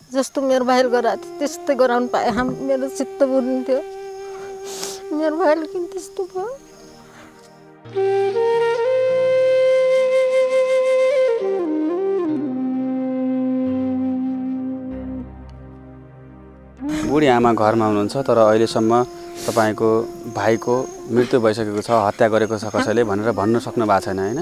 जस्तो मेरो भाइले गराएको थियो त्यस्तै गराउनु पाए मेरो चित्त बुझ्न्थ्यो। मेरो भाइले किन त्यस्तो भयो? बुढी आमा घरमा हुनुहुन्छ तर अहिलेसम्म तपाईको भाइको मृत्यु भइसकेको छ, हत्या गरेको छ कसैले भनेर भन्न सक्नु भएको छैन हैन?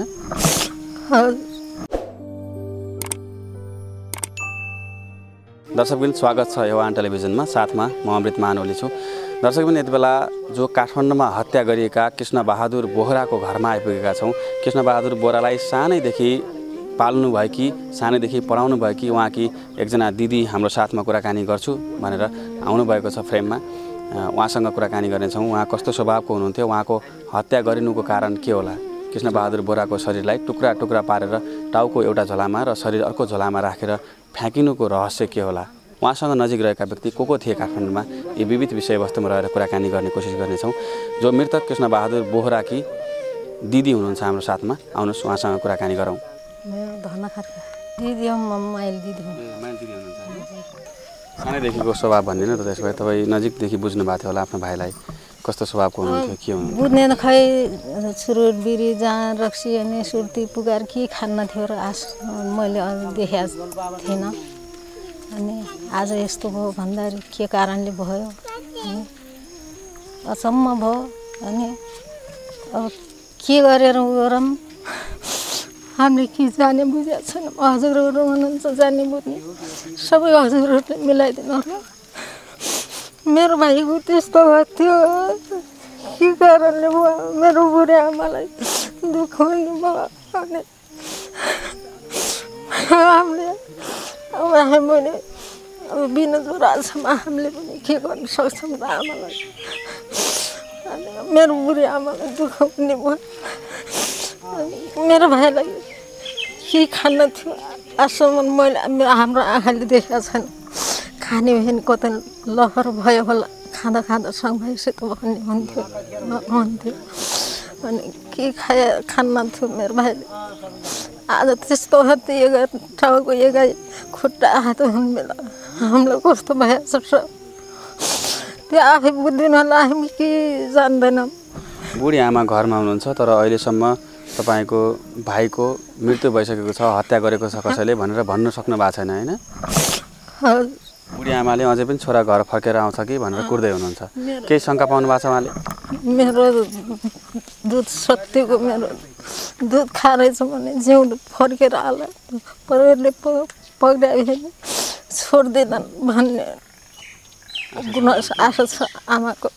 दर्शकबिन स्वागत छ A-one टेलिभिजनमा, साथमा म अमृतमान ओली छु। दर्शकबिन यति बेला जो काठमाडौँमा हत्या गरिएका कृष्ण बहादुर बोहराको घरमा आइपुगेका छौँ। कृष्ण बहादुर बोहरालाई सानैदेखि पाल्नु भयो कि सानैदेखि पढाउनु भयो कि उहाँकी एकजना दिदी हाम्रो साथमा कुराकानी गर्छु भनेर आउनुभएको छ फ्रेममा। उहाँसँग कुराकानी गर्नेछौँ। उहाँ कस्तो स्वभावको हुनुहुन्थ्यो, उहाँको हत्या गरिनुको कारण के होला, कृष्ण बहादुर बोहराको शरीरलाई टुक्रा टुक्रा पारेर टाउको एउटा झोलामा र शरीर अर्को झोलामा राखेर फ्याँकिनुको रहस्य के होला, उहाँसँग नजिक रहेका व्यक्ति को थिए काठमाडौँमा, यी विविध विषयवस्तुमा रहेर कुराकानी गर्ने कोसिस गर्नेछौँ। जो मृतक कृष्ण बहादुर बोहराकी दिदी हुनुहुन्छ हाम्रो साथमा, आउनुहोस् उहाँसँग कुराकानी गरौँ। सानैदेखिको स्वभाव भन्दिनँ त, त्यसो भए तपाईँ नजिकदेखि बुझ्नु भएको थियो होला आफ्नो भाइलाई, कस्तो स्वभावको हुनुहुन्थ्यो, के हुनुहुन्थ्यो? बुझ्ने त खै सुरुट बिरी जहाँ रक्सी अनि सुर्ती पुगार के खान्न थियो र मैले देखेको थिइनँ। अनि आज यस्तो भयो भन्दाखेरि के कारणले भयो अनि अचम्म भयो। अनि अब के गरेर गरौँ, हामीले के जाने बुझेको छैन। हजुरहरू हुनुहुन्छ जाने बुझ्ने, सबै हजुरहरूले मिलाइदिनु होला। मेरो भाइको त्यस्तो भएको थियो, के कारणले भयो, मेरो बुढी आमालाई दुःख हुने भयो। अनि हामीले अब हामीले अब बिना जोरासम्म हामीले पनि के गर्न सक्छौँ त आमालाई। अनि मेरो बुढी आमालाई दुःख हुने भयो। मेरो भाइलाई के खान्न थियो आजसम्म मैले हाम्रो आँखाले देखेको छैन। खाने भने कतै लहर भयो होला, खाँदा खाँदा सँगैसित भन्ने हुन्थ्यो। अनि के खान्न थियो मेरो भाइले। आज त्यस्तो हत्या टाउको एकाइ खुट्टा हात हुने बेला हामीलाई कस्तो भएछ त्यो आफै बुझ्दैन होला, हामी के जान्दैनौँ। बुढी आमा घरमा हुनुहुन्छ तर अहिलेसम्म तपाईको भाइको मृत्यु भइसकेको छ, हत्या गरेको छ कसैले भनेर भन्न सक्नु भएको छैन हैन? बुढी आमाले अझै पनि छोरा घर फर्केर आउँछ कि भनेर कुर्दै हुनुहुन्छ, केही शङ्का पाउनु भएको छ उहाँले? मेरो दुध सत्यको, मेरो दुध खारेछ भने जिउ फर्केर आला परले पक्रायो भने छोड्दैनन् भन्ने गुनासो आशा छ आमाको।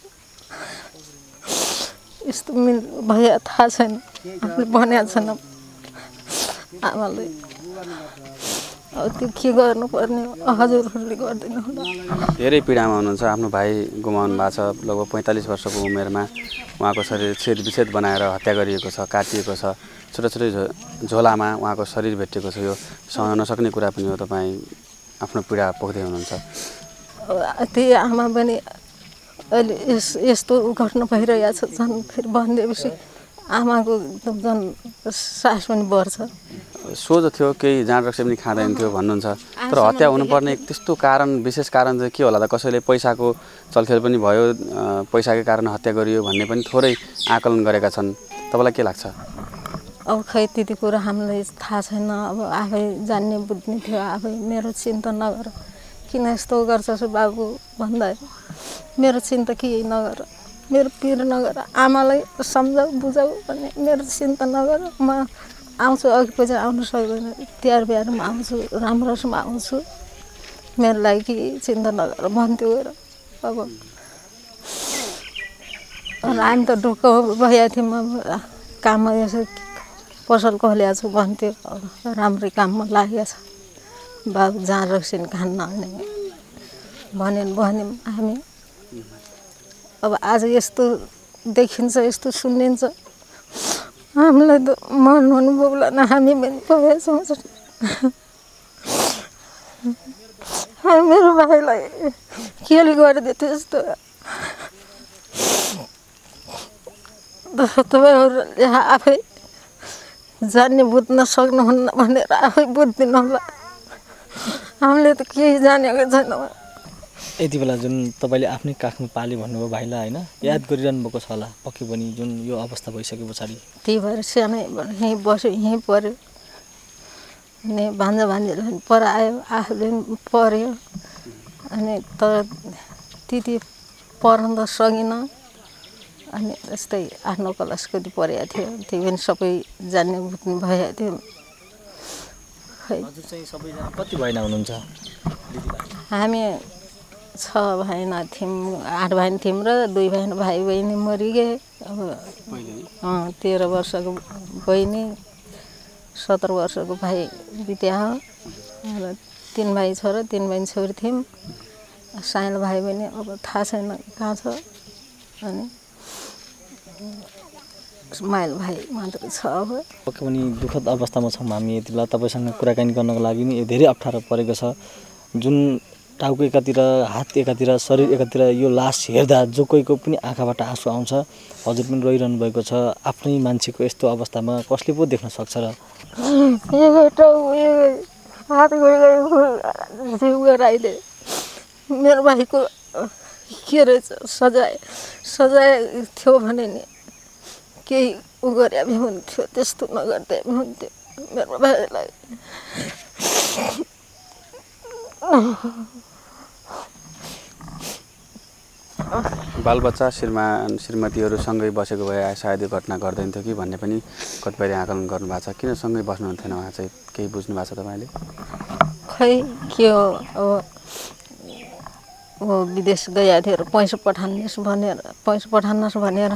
यस्तो भए थाहा छैन, आफूले भनेको छैन आमाले। अब त्यो के गर्नुपर्ने हजुरहरूले गर्दैन होला। धेरै पीडामा हुनुहुन्छ, आफ्नो भाइ गुमाउनु भएको छ। लगभग 45 वर्षको उमेरमा उहाँको शरीर छेद विच्छेद बनाएर हत्या गरिएको छ, काटिएको छ, छोटो छोटो झोलामा उहाँको शरीर भेटिएको छ। यो सहन नसक्ने कुरा पनि हो, तपाईँ आफ्नो पीडा पोख्दै हुनुहुन्छ। त्यही आमा पनि अहिले यस्तो घटना भइरहेको छ, झन् फेरि भनिदिएपछि आमाको एकदम झन् सास पनि बढ्छ। सोझो थियो, केही जाँड रक्सी पनि खाँदैन थियो भन्नुहुन्छ, तर हत्या हुनुपर्ने त्यस्तो कारण, विशेष कारण चाहिँ के होला त? कसैले पैसाको चलखेल पनि भयो, पैसाकै कारण हत्या गरियो भन्ने पनि थोरै आकलन गरेका छन्। तपाईँलाई के लाग्छ? अब खै त्यति कुरा हामीलाई थाहा छैन। अब आफै जान्ने बुझ्ने थियो, आफै मेरो चिन्ता नगर, किन यस्तो गर्छस् बाबु भन्दा मेरो चिन्ता के नगर, मेरो पीर नगर, आमालाई सम्झाऊ बुझाऊ भन्ने, मेरो चिन्ता नगर, म आउँछु, अघि पछि आउनु सक्दैन, तिहार बिहारमा आउँछु, राम्रोसँग आउँछु, मेरो लागि के चिन्ता नगर भन्थ्यो। अब हामी त ढुक्क भइएको थियौँ, काममा यसो पसल खोलेको छु भन्थ्यो, राम्रै काममा लागेको छ, बाबु जहाँ रक्सी खान्न भन्यो भन्यौँ हामी। अब आज यस्तो देखिन्छ, यस्तो सुनिन्छ, हामीलाई त मन हुनु बोल्दैन, हामी पनि परेछौँ। मेरो भाइलाई केले गरिदियो त्यस्तो? तपाईँहरूले आफै जान्ने बुझ्न सक्नुहुन्न भनेर आफै बुझ्दिनु होला। हामीले त केही जानेको छैनौँ। यति बेला जुन तपाईँले आफ्नै काखमा पाले भन्नुभयो भाइलाई होइन, याद गरिरहनु भएको छ होला पक्कै पनि जुन यो अवस्था भइसके पछाडि? त्यही भएर सानै यहीँ बस्यो, यहीँ पऱ्यो। अनि भान्जा भान्जीले पर आयो, आफूले पनि पऱ्यो। अनि तर त्यति पढ्न त सकिनँ। अनि यस्तै 8-9 क्लास कति पढेको थियो, त्यही पनि सबै जान्ने बुझ्ने भएको थियो। हजुर चाहिँ सबैजना कति भाइ हुनुहुन्छ? हामी 6 भाइ थियौँ, 8 भाइ थियौँ र 2 भाइ बहिनी मरिगे। अब 13 वर्षको बहिनी, 17 वर्षको भाइ बित्या हो। र 3 भाइ छोरा 3 भाइ छोरी थियौँ। सानो भाइ बहिनी अब थाहा छैन कहाँ छ। अनि माइल भाइ मात्रै छ। अब पक्कै पनि दुःखद अवस्थामा छौँ हामी यति बेला। तपाईँसँग कुराकानी गर्नको लागि नि धेरै अप्ठ्यारो परेको छ। जुन टाउको एकातिर, हात एकातिर, शरीर एकातिर, यो लास हेर्दा जो कोहीको पनि आँखाबाट आँसु आउँछ। हजुर पनि रोइरहनु भएको छ। आफ्नै मान्छेको यस्तो अवस्थामा कसले पो देख्न सक्छ र? हात जिउ गराइदिए। मेरो भाइको के रहेछ सजाय थियो भने नि केही उ गरे पनि हुन्थ्यो, त्यस्तो नगर्दै पनि हुन्थ्यो मेरो भाइलाई। बालबच्चा श्रीमान श्रीमतीहरू सँगै बसेको भए सायद यो घटना घट्दैन थियो कि भन्ने पनि कतिपयले आकलन गर्नुभएको छ। किन सँगै बस्नुहुन्थेन उहाँ चाहिँ, केही बुझ्नु भएको छ तपाईँले? खै के हो, अब विदेश गएको थियो र पैसा पठाउनुहोस् भनेर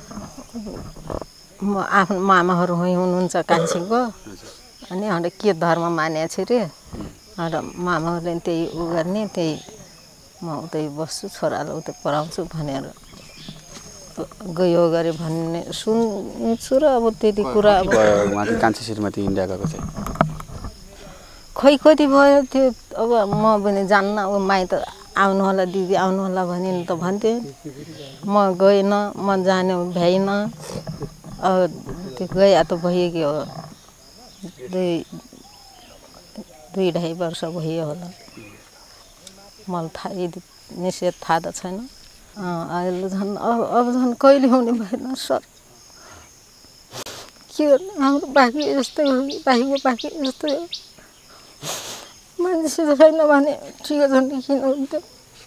म आफ्नो मामाहरू हुनुहुन्छ कान्छीको। अनि अन्त के धर्म मानेको छु रे, अन्त मामाहरूले त्यही उ गर्ने, त्यही म उतै बस्छु, छोरालाई उतै पढाउँछु भनेर गयो गरे भन्ने सुन्छु र अब त्यति कुरा। अब कान्छी श्रीमती इन्डिया गएको चाहिँ खै कति भयो त्यो, अब म पनि जान्न। अब माइत आउनु होला, दिदी आउनु होला भने त भन्थेँ। म गइनँ, म जाने भ्याइनँ। अब त्यो गया त भइगयो, 2-2.5 वर्ष भयो होला। मलाई थाहा, यदि निश्चित थाहा त छैन। अहिले झन् अब झन् कहिले हुने भएन सर। के गर्नु, हाम्रो बाँकी यस्तै हो कि बाँकीको बाँकी यस्तै हो। मान्छे छैन भने ठिक छ नि, किन हुन्थ्यो।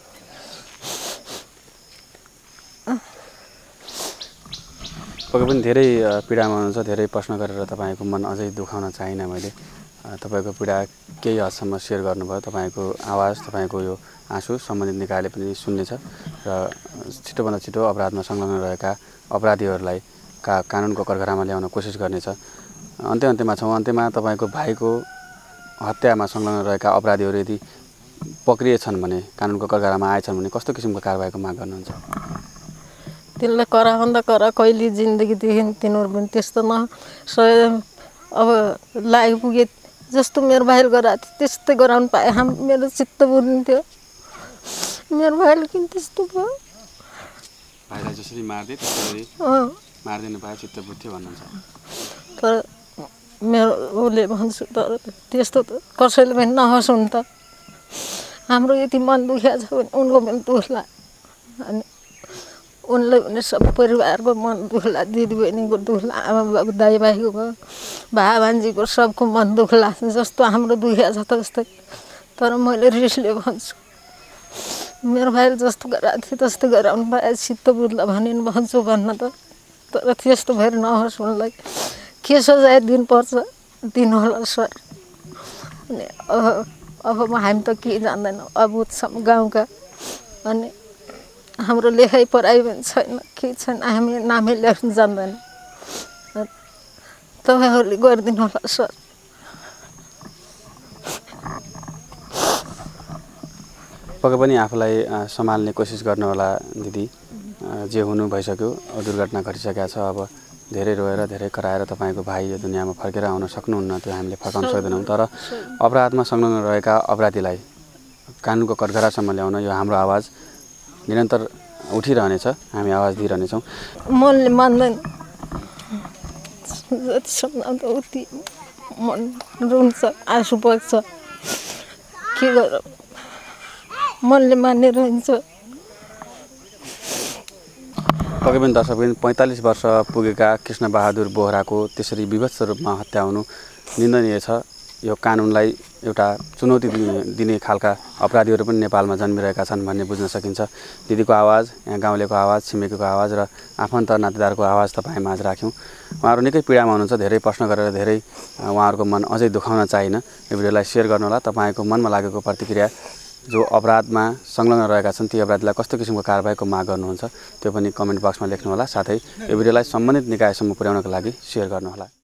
पक्कै पनि धेरै पीडामा हुनुहुन्छ। धेरै प्रश्न गरेर तपाईँको मन अझै दुखाउन चाहिनँ मैले। तपाईँको पीडा केही हदसम्म सेयर गर्नुभयो। तपाईँको आवाज, तपाईँको यो आँसु सम्बन्धित निकायले पनि सुन्नेछ र छिटोभन्दा छिटो अपराधमा संलग्न रहेका अपराधीहरूलाई कानुनको कठघरामा ल्याउन कोसिस गर्नेछ। अन्त्यमा छौँ। अन्त्यमा तपाईँको भाइको हत्यामा संलग्न रहेका अपराधीहरू यदि पक्रिएछन् भने, कानुनको कठघरामा आएछन् भने कस्तो किसिमको कारबाहीको माग गर्नुहुन्छ? त्यसलाई कराभन्दा करा कहिले जिन्दगीदेखि तिनीहरू पनि त्यस्तो अब लागि पुगे जस्तो मेरो भाइले गराएको थियो त्यस्तै गराउनु पाए मेरो चित्त बुझ्थ्यो। मेरो भाइले किन त्यस्तो भयो? भाइलाई जसरी मार्दै त्यसरी मार्दिनु पाए चित्त बुझ्थ्यो भन्नुहुन्छ। तर मेरो उसले भन्छु, तर त्यस्तो त कसैले पनि नहोस् हुन त। हाम्रो यति मन दुखेको छ भने उनको पनि दुख्ला। अनि उनले पनि सब परिवारको मन दुख्ला, दिदीबहिनीको दुख्ला, आमा बाबु दाइ भाइको भाइ भान्जीको सबको मन दुख्ला। जस्तो हाम्रो दुखेको छ त्यस्तै। तर मैले रिसले भन्छु, मेरो भाइले जस्तो गराएको थियो त्यस्तो गराउनु पाए चित्त बुझ्ला भने भन्छु भन्न त। तर त्यस्तो भएर नहोस् उनलाई। के सजाय दिनुपर्छ दिनु होला सर। अनि अब हामी त केही जान्दैनौँ, अबुझ छौँ गाउँका। अनि हाम्रो लेखाइ पढाइ पनि छैन, केही छैन, हामी नामै लेख्न जान्दैनौँ। तपाईँहरूले गरिदिनु होला सर। पक्कै पनि आफूलाई सम्हाल्ने कोसिस गर्नुहोला दिदी। जे हुनु भइसक्यो, दुर्घटना घटिसकेको छ। अब धेरै रोएर धेरै कराएर तपाईँको भाइ यो दुनियाँमा फर्केर आउन सक्नुहुन्न, त्यो हामीले फर्काउन सक्दैनौँ। तर अपराधमा संलग्न रहेका अपराधीलाई कानुनको कठघरासम्म ल्याउन यो हाम्रो आवाज निरन्तर उठिरहनेछ। हामी आवाज दिइरहनेछौँ। मनले मान्दैन, जति सम्झाउँदा उति मन रुन्छ, आँसु बग्छ। के गर मनले मानेर हुन्छ। पक्कै पनि दर्शकबिन 45 वर्ष पुगेका कृष्णबहादुर बोहराको त्यसरी विभत्स रूपमा हत्या हुनु निन्दनीय छ। यो कानुनलाई एउटा चुनौती दिने खालका अपराधीहरू पनि नेपालमा जन्मिरहेका छन् भन्ने बुझ्न सकिन्छ। दिदीको आवाज, यहाँ गाउँलेको आवाज, छिमेकीको आवाज र आफन्त नातेदारको आवाज तपाईँ माझ राख्यौँ। उहाँहरू निकै पीडामा हुनुहुन्छ। धेरै प्रश्न गरेर धेरै उहाँहरूको मन अझै दुखाउन चाहिन। यो भिडियोलाई सेयर गर्नुहोला। तपाईँको मनमा लागेको प्रतिक्रिया, जो अपराधमा संलग्न रहेका छन् ती अपराधीलाई कस्तो किसिमको कारबाहीको माग गर्नुहुन्छ त्यो पनि कमेन्ट बक्समा लेख्नुहोला। साथै यो भिडियोलाई सम्बन्धित निकायसम्म पुर्याउनको लागि सेयर गर्नुहोला।